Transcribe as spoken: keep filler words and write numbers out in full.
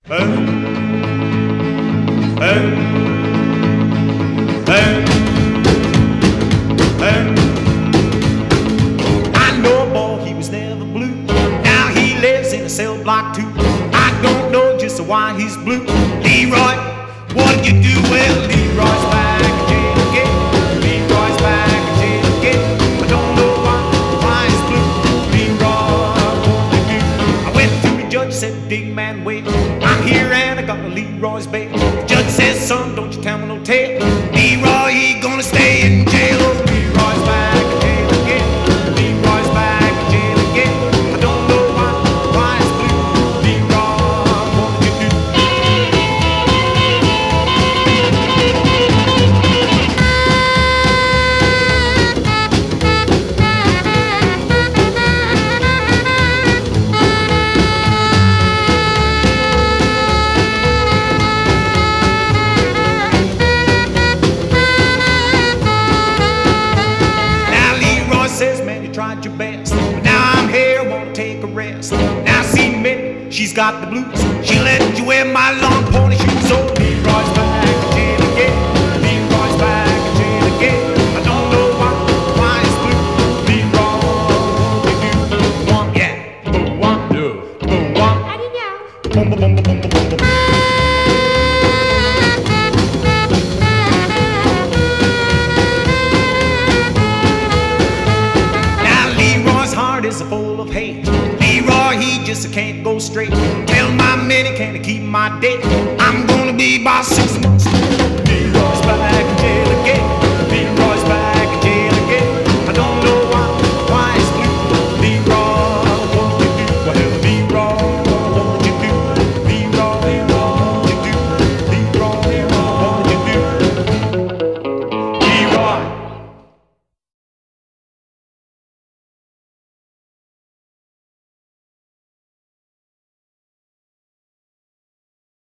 Boom, boom, boom, boom. I know a boy, he was never blue. Now he lives in a cell block too. I don't know just why he's blue. Leroy, what did you do? Well, Leroy's back in jail again. Leroy's back in jail again. I don't know why, why he's blue. Leroy, what did you do? I went to the judge, said, big man, wait. I'm here and I got a Leroy's bail. The judge says, son, don't you tell me no tale. Leroy, he gonna stay in jail. Oh, Leroy's back in jail again. Leroy's back in jail again. I don't know why, why it's blue. Leroy, what did you do? Says, man, you tried your best, but now I'm here, wanna take a rest. Now see Minnie, she's got the blues. She let you wear my long pony shoes. So Leroy's back in jail again. Leroy's back in jail again. I don't know why, why it's blue. Leroy, what you do? One, yeah, the one, yeah, the one. I didn't know. Boom, boom, boom, boom, boom, boom, boom. Is full of hate. Leroy, he just can't go straight. Tell my Minnie, can I keep my date? I'm gonna be by six months. Leroy's back.